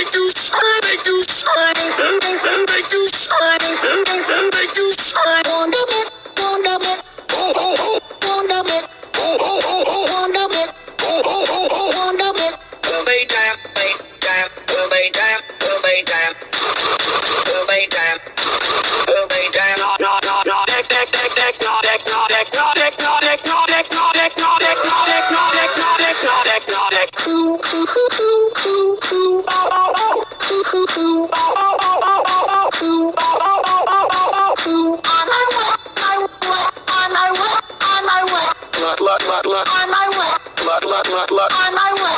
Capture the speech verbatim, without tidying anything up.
make you shine, make you shine, make you shine, make you shine. On the bed, on the bed, oh oh oh, on the bed, oh oh oh oh, on the bed, oh oh oh oh, on the bed. Will be time, be time, will be time, will be time, will be time, will be time. No no no no, deck deck deck deck, no deck no deck no deck no deck no deck no deck no deck no deck no deck no deck no deck no deck. Coo coo coo coo coo coo, oh oh oh, coo coo coo, oh oh oh oh oh, coo, oh oh oh oh oh, coo. On my way, my way, on my way, on my way. Lot lot lot lot, on my way. Lot lot lot lot, on my way.